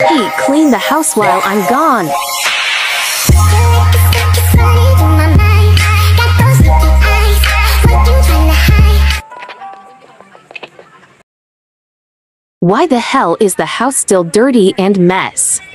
Hey, clean the house while I'm gone. Why the hell is the house still dirty and mess?